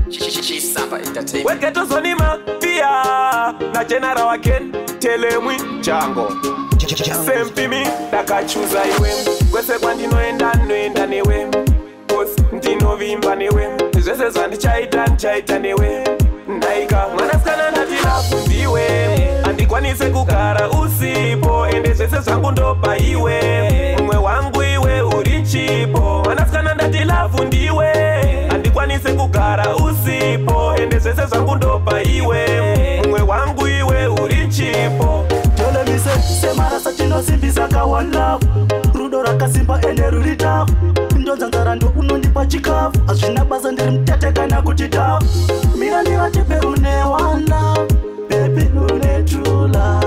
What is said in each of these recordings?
Chisamba Entertainment. Wegeto Sonima Pia na General Waken Telemwi Chango Sempimi Dakachuza iwe Kwese kwa ndinoenda newe Kosi ndino vimba newe Zwese zandi chaita newe Naika mwanaskana natila fundiwe Andikwanise kukara usipo Ende zwese zangu ndopa iwe Mwe wangu iwe urichipo Mwanaskana natila fundiwe Andikwanise kukara usipo Ende zwese zangu ndopa iwe Mwe wangu iwe urichipo Tole mise semara sachino simbisa kawala Rudo rakasimba ende rurita Ndonza ngarando unonipa chikafu Azvina basa ndiri mteteka na kutita Mina nivatepe unewana Baby unetula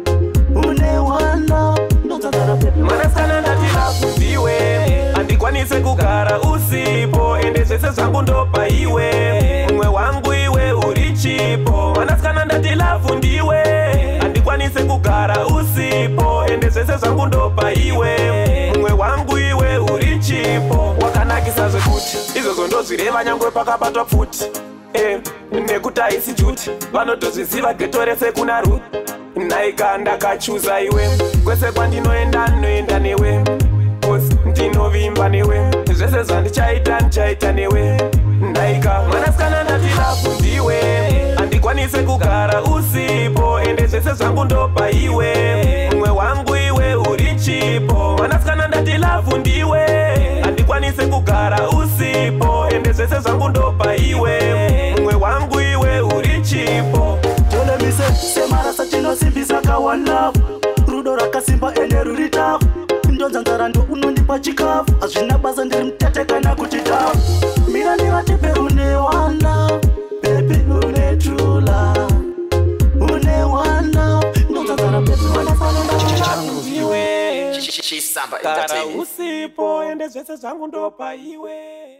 Unewana Ndonza ngara baby Mwanaskana ndatila fundiwe Andikwanise kugara usipo Ende zvese zvangu ndopa iwe Mwe wangu iwe urichipo Mwanaskana ndatila fundiwe Andikwanise kugara usipo Ende zvese zvangu ndopa iwe Mwe wangu iwe urichipo Wakanakisa zvekuti izvozvo ndozvireva nyangwe pakabatwa pfuti nekuti haisi juti vanotozviziva geto rese kuna Ruth Naika ndakachuza iwe Kwese kwa ndinoenda newe Kosi ndinovimba newe Zvese zvandichaita newe Naika mwanaskana ndatila fundiwe Andikwanise kugara usipo Ende zvese zvangu ndopa iwe Mwe wangu iwe urichipo Mwanaskana ndatila fundiwe Andikwanise kugara usipo Ende zvese zvangu ndopa iwe Mwe wangu iwe urichipo Tole mise semara sachino simbisa kawala Rudo rakasimba ende rurita Ndonza ngarando unonipa chikafu Azvina basa ndiri mteteka na kutita Mina nivatepe unewana Baby unetula Unewana Ndonza ngara baby wanafana Chisamba Kara Entertainment. usipo Ende zvese zvangu ndopa iwe